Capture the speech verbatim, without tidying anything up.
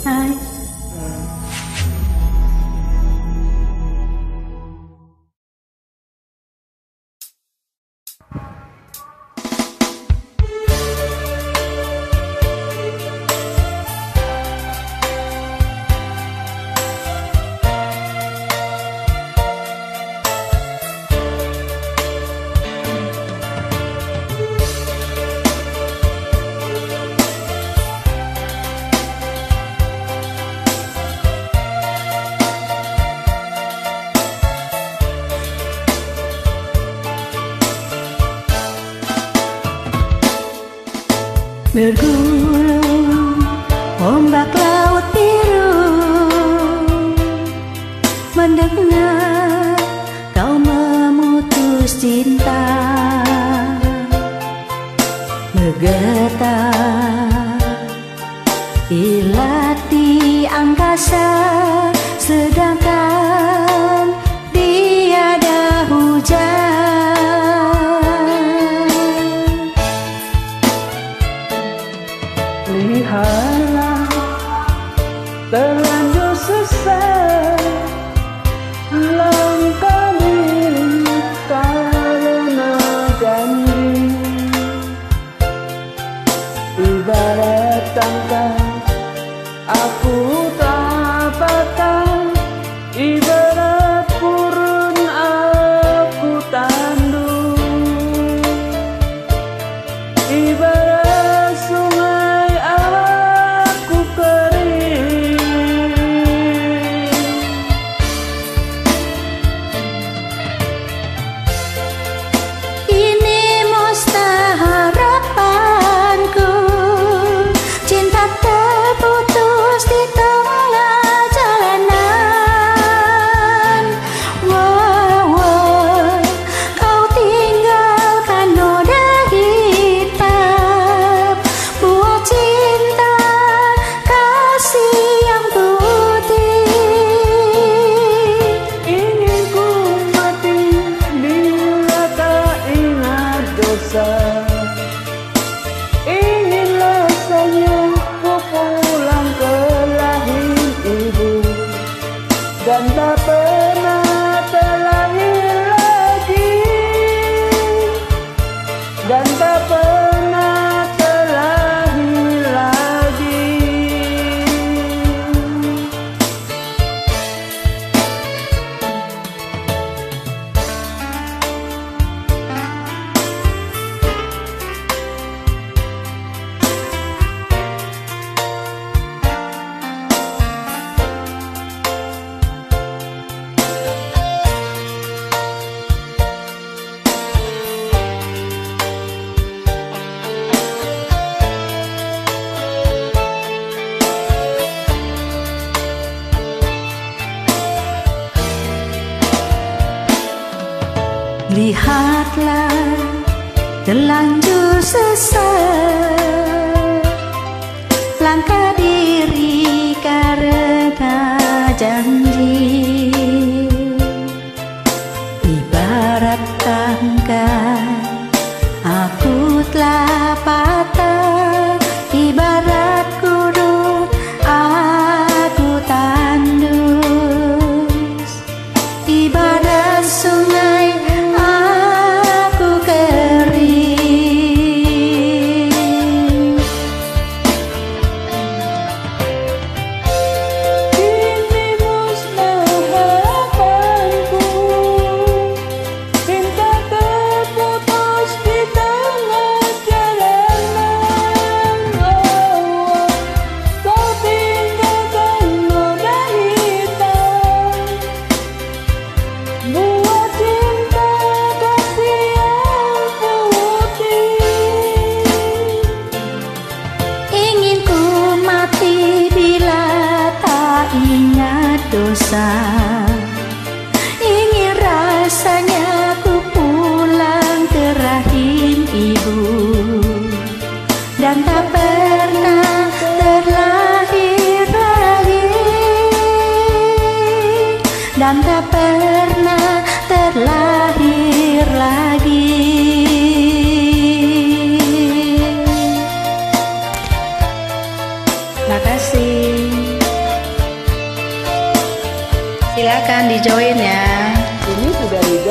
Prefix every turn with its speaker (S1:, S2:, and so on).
S1: Hai.
S2: Bergulung ombak laut biru, mendengar kau memutus cinta, bergetar kilat di angkasa, sedangkan tiada hujan.
S3: Lihatlah terlanjur sesat langkah diri karena janji, ibarat tangkai aku tak patah, ibarat purun aku tanduk, ibarat ingin rasanya ku pulang ke lahir ibu dan tak pernah terlahir lagi, dan tak pernah terlahir lagi.
S2: Lihatlah terlanjur sesat langkah diri karena janji, ibarat tangkai aku telah patah, ibarat kurun aku tandus, ibarat sungai aku kering.
S3: Kini musnah harapanku, cinta terputus di tengah jalanan. Oh, kau tinggalkan noda hitam, buat cinta kasih yang putih.
S2: Ingin ku mati bila tak ingat dosa, ingin rasanya ku pulang ke rahim ibu dan tak pernah terlahir lagi, dan tak pernah terlahir lagi. Makasih. Silakan di join ya.
S3: Ini sudah di